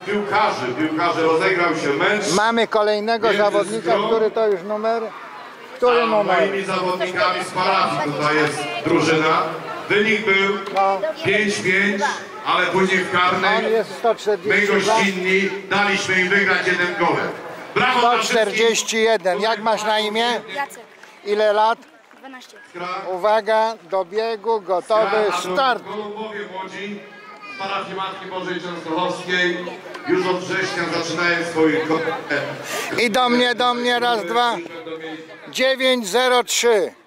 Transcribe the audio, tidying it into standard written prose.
Piłkarze, rozegrał się mecz. Mamy kolejnego zawodnika, który to już numer? Który numer? Moimi zawodnikami z parafii tutaj jest drużyna. Wynik był 5-5, ale później w karnych On jest my 142. gościnni daliśmy im wygrać jeden golem. Brawo dla wszystkich. 141. Jak masz na imię? Jacek, Ile lat? 12. Uwaga, do biegu, gotowy, start. Golumbowie Łodzi z parafii Matki Bożej Częstochowskiej już od września zaczynają swoje I do mnie, raz, dwa. 903.